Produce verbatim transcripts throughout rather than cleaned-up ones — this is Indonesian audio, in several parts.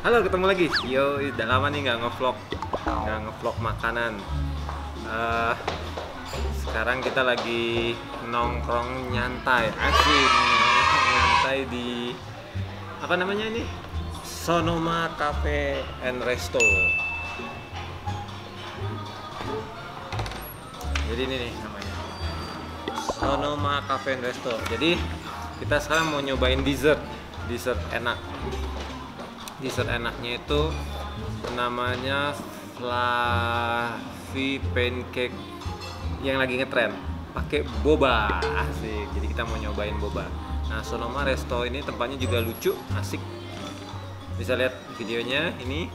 Halo, ketemu lagi. Yo, udah lama nih nggak ngevlog, nggak ngevlog makanan. Uh, sekarang kita lagi nongkrong nyantai, asik nongkrong nyantai di apa namanya ini? Sonoma Cafe and Resto. Jadi ini nih namanya Sonoma Cafe and Resto. Jadi kita sekarang mau nyobain dessert, dessert enak. Dessert enaknya itu namanya fluffy pancake yang lagi ngetren, pakai boba, asik. Jadi kita mau nyobain boba. Nah, Sonoma Resto ini tempatnya juga lucu, asik. Bisa lihat videonya ini.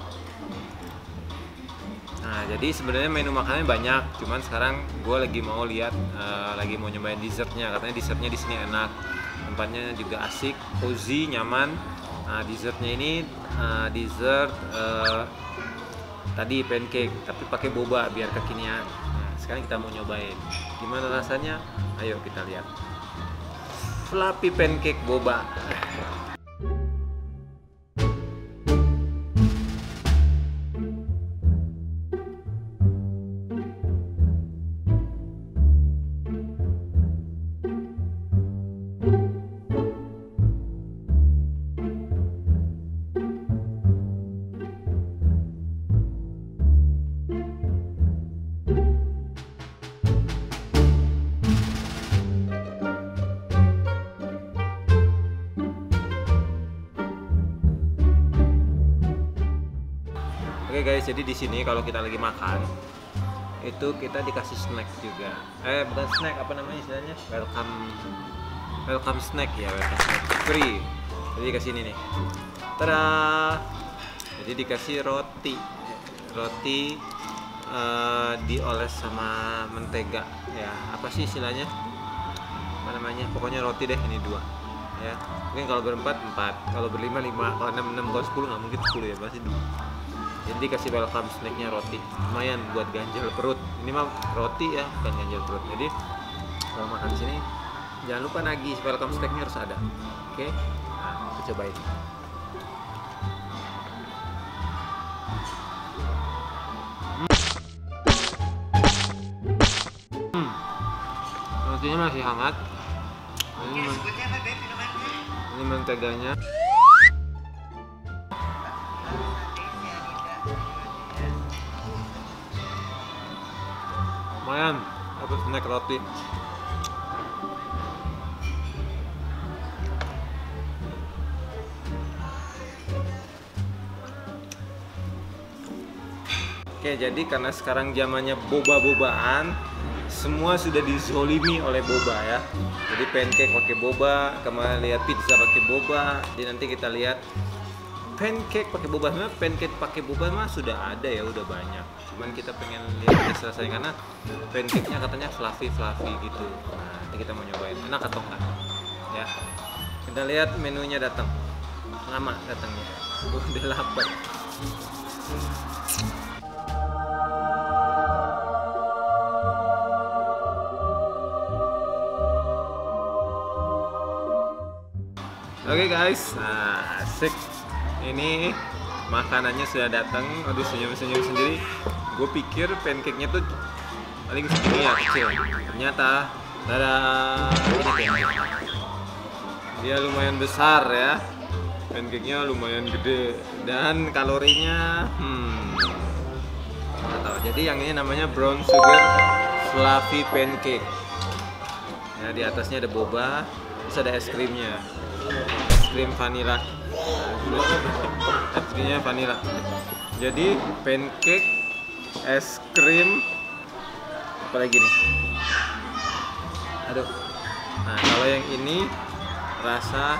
Nah, jadi sebenarnya menu makanannya banyak, cuman sekarang gue lagi mau lihat, uh, lagi mau nyobain dessertnya. Katanya dessertnya di sini enak, tempatnya juga asik, cozy, nyaman. Nah, dessertnya ini uh, dessert uh, tadi pancake, tapi pakai boba biar kekinian. Nah, sekarang kita mau nyobain, gimana rasanya? Ayo kita lihat. Fluffy pancake boba. Oke guys, jadi di sini kalau kita lagi makan itu kita dikasih snack juga. Eh bukan snack, apa namanya istilahnya? Welcome, welcome snack ya, welcome snack free. Jadi dikasih ini nih. Tada! Jadi dikasih roti, roti uh, dioles sama mentega. Ya apa sih istilahnya? Apa namanya? Pokoknya roti deh, ini dua. Ya mungkin kalau berempat empat, kalau berlima lima, kalau enam enam, kalau sepuluh nggak mungkin sepuluh ya, pasti dua. Jadi kasih welcome snacknya roti, lumayan buat ganjel perut. Ini mah roti ya, bukan ganjel perut. Jadi kalau makan di sini jangan lupa nagih, welcome snacknya harus ada. Oke, nah, kita cobain. Hmm. Rotinya masih hangat. Ini, men ini menteganya. Lumayan, aku snack roti. Oke, jadi karena sekarang zamannya boba-bobaan, semua sudah dizolimi oleh boba ya. Jadi pancake pakai boba, kemarin lihat pizza pakai boba. Jadi nanti kita lihat pancake pakai boba. Sebenarnya pancake pakai boba mah sudah ada ya, udah banyak. Cuman kita pengen lihat rasanya karena pancake-nya katanya fluffy fluffy gitu. Nah, nanti kita mau nyobain enak atau enggak ya. Kita lihat menunya datang, lama datangnya. Udah lapar. Oke okay guys, nah, asik. Ini makanannya sudah datang. Aduh, senyum-senyum sendiri. Gue pikir pancake-nya tuh paling segini ya, kecil. Ternyata, tada, ini pancake. Dia lumayan besar ya. Pancake-nya lumayan gede dan kalorinya, hmm, nggak tahu. Jadi yang ini namanya brown sugar fluffy pancake. Ya, di atasnya ada boba, terus ada es krimnya, es krim vanilla. Es krimnya vanilla. Jadi pancake, es krim, apa lagi nih? Aduh. Nah, kalau yang ini rasa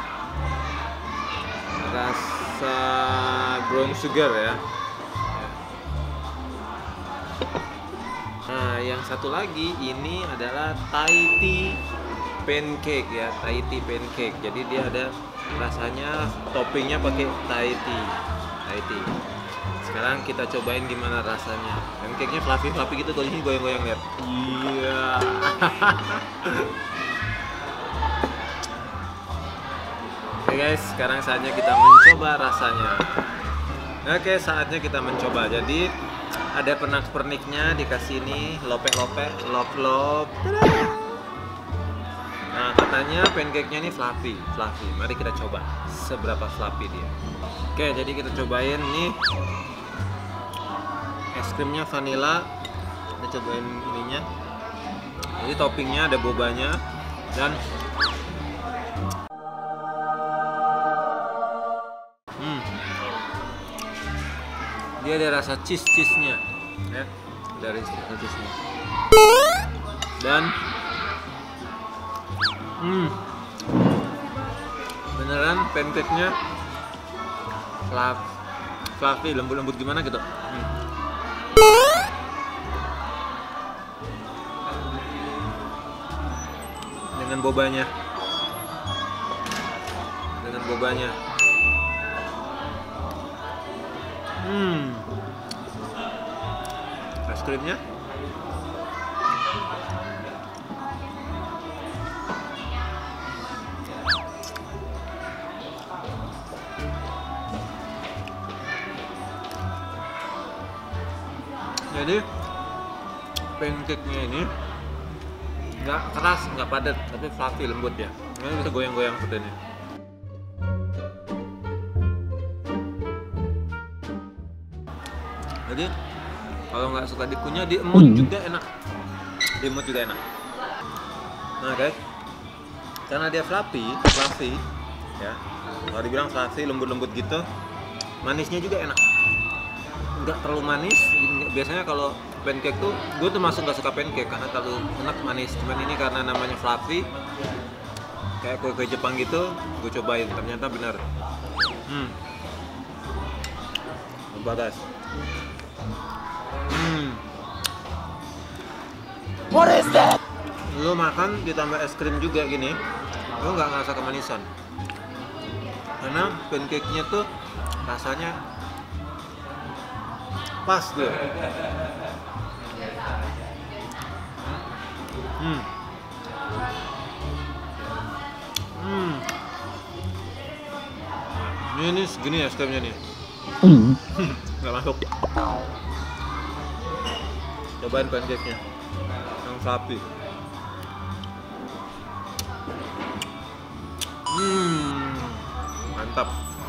rasa brown sugar ya. Nah, yang satu lagi ini adalah Thai tea pancake ya, Thai tea pancake. Jadi dia ada rasanya, toppingnya pakai Thai tea, Thai tea. Sekarang kita cobain gimana rasanya. Pancake-nya fluffy-fluffy gitu, kalau ini goyang-goyang, lihat. Iya. Oke guys, sekarang saatnya kita mencoba rasanya. Oke, saatnya kita mencoba. Jadi ada pernak-perniknya dikasih ini, lope-lope, lop-lop. Nah, katanya pancake-nya ini fluffy, fluffy. Mari kita coba seberapa fluffy dia. Oke, jadi kita cobain nih es krimnya vanilla. Kita cobain ininya. Jadi toppingnya ada bobanya dan hmm, dia ada rasa cheese-cheese-nya, ya, dari rasa cheese-nya. Dan hmm, beneran pancake-nya fluffy, lembut-lembut gimana gitu. Hmm. Dengan bobanya, dengan bobanya. Hmm, es krimnya jadi pancake-nya ini nggak keras, nggak padat, tapi fluffy, lembut ya. Ini bisa goyang-goyang seperti ini. Jadi kalau nggak suka dikunyah, diemut juga enak. Diemut juga enak. Nah guys, karena dia fluffy, fluffy ya. Kalau dibilang fluffy, lembut-lembut gitu, manisnya juga enak. Nggak terlalu manis. Biasanya kalau pancake tuh, gue tuh masuk nggak suka pancake karena terlalu enak manis. Cuman ini karena namanya fluffy, kayak kue-kue Jepang gitu, gue cobain. Ternyata benar. Hmm, bagus. Hmm. What is that? Lo makan ditambah es krim juga gini, lo nggak ngerasa kemanisan. Karena pancake-nya tuh rasanya pas tuh. Hmm. Hmm. Ini, ini segini ya es krimnya nih. Nggak masuk. Cobain pancake-nya yang fluffy. Hmm, mantap.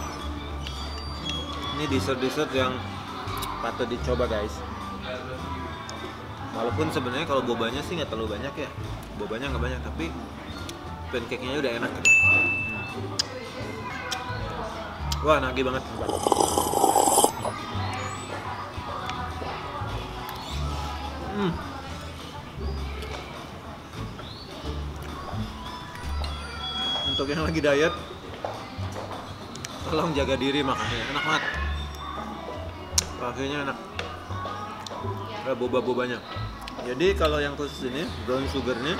Ini dessert-dessert yang patut dicoba guys. Walaupun sebenarnya kalau bobanya sih nggak terlalu banyak ya, bobanya nggak banyak, tapi pancake-nya udah enak gitu. Hmm. Wah, nagih banget. Hmm. Untuk yang lagi diet, tolong jaga diri makannya, enak banget. Rasanya enak. Ada boba-bobanya. Jadi kalau yang khusus ini brown sugar nih,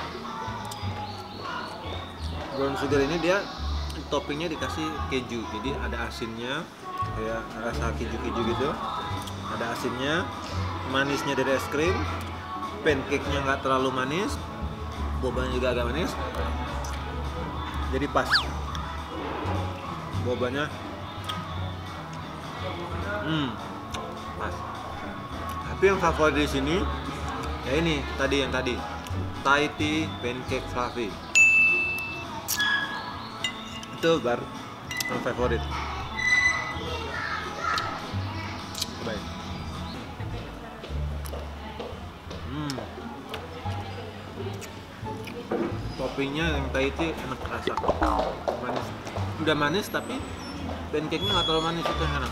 brown sugar ini dia toppingnya dikasih keju, jadi ada asinnya, kayak rasa keju-keju gitu, ada asinnya, manisnya dari es krim, pancake-nya nggak terlalu manis, bobanya juga agak manis, jadi pas. Bobanya, hmm, pas. Tapi yang favorit di sini, ya ini tadi yang tadi, Thai tea pancake fluffy. Itu bar yang favorit. Baik. Hmm. Toppingnya yang Thai tea enak rasa, manis. Udah manis tapi pancake-nya nggak terlalu manis, itu yang enak.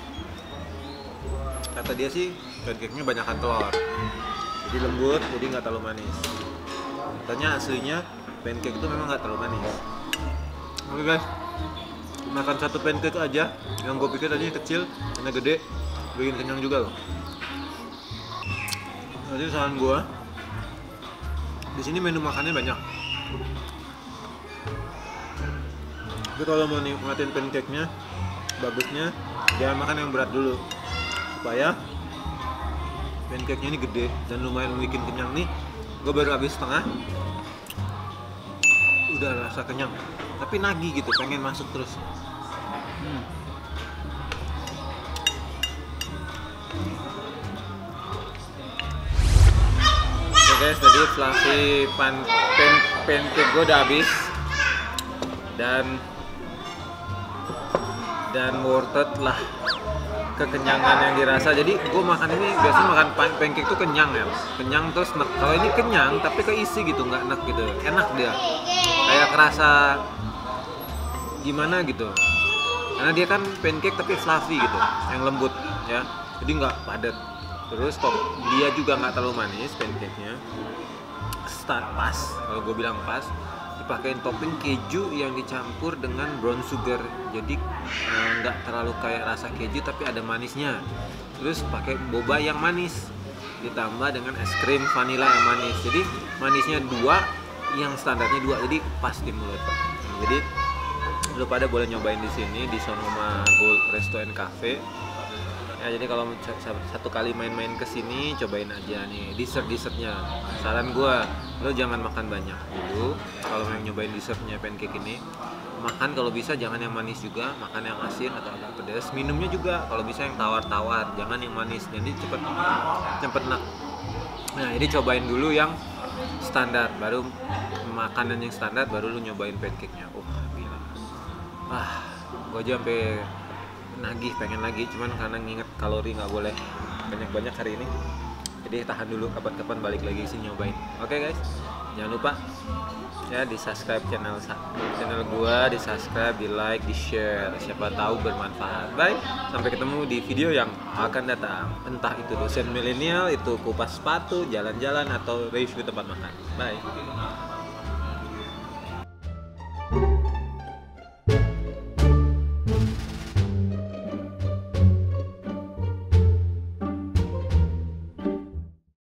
Kata dia sih pancake-nya banyakkan telur, jadi lembut, jadi nggak terlalu manis. Katanya aslinya pancake itu memang nggak terlalu manis. Oke guys, makan satu pancake aja, yang gue pikir tadi kecil, karena gede, bikin kenyang juga loh. Jadi saran gue, di sini menu makannya banyak. Tapi kalau mau nikmatin pancake-nya, bagusnya jangan makan yang berat dulu, supaya pancake-nya ini gede dan lumayan bikin kenyang nih. Gue baru habis setengah, udah rasa kenyang, tapi nagih gitu, pengen masuk terus. Hmm. guys, tadi fluffy pan pan pancake gue udah habis dan dan worth it lah kekenyangan yang dirasa. Jadi gue makan ini biasanya makan pancake tuh kenyang ya, kenyang terus nek. Kalau ini kenyang tapi keisi gitu, nggak nek gitu, enak dia, kayak kerasa gimana gitu, karena dia kan pancake tapi fluffy gitu, yang lembut ya, jadi nggak padat. Terus top dia juga nggak terlalu manis pancake-nya, start pas, kalau gue bilang pas. Dipakein topping keju yang dicampur dengan brown sugar, jadi eh, nggak terlalu kayak rasa keju tapi ada manisnya. Terus pakai boba yang manis ditambah dengan es krim vanilla yang manis, jadi manisnya dua, yang standarnya dua, jadi pas di mulut. Jadi lu pada boleh nyobain di sini di Sonoma Gold Resto and Cafe ya. Jadi kalau satu kali main-main ke sini cobain aja nih dessert-dessertnya. Saran gua, lo jangan makan banyak dulu kalau mau nyobain dessertnya pancake ini. Makan kalau bisa jangan yang manis juga, makan yang asin atau agak pedas. Minumnya juga kalau bisa yang tawar-tawar, jangan yang manis, jadi cepet cepet enak. Nah, jadi cobain dulu yang standar, baru makanan yang standar baru lu nyobain pancake-nya. Wah, oh, gila. Wah, gua aja sampai nagih pengen lagi, cuman karena nginget kalori nggak boleh banyak-banyak hari ini, jadi tahan dulu, kapan-kapan balik lagi sih nyobain. Oke okay guys, jangan lupa ya di subscribe channel channel gua, di subscribe, di like, di share, siapa tahu bermanfaat. Bye, sampai ketemu di video yang akan datang, entah itu dosen milenial, itu kupas sepatu, jalan-jalan, atau review tempat makan. Bye.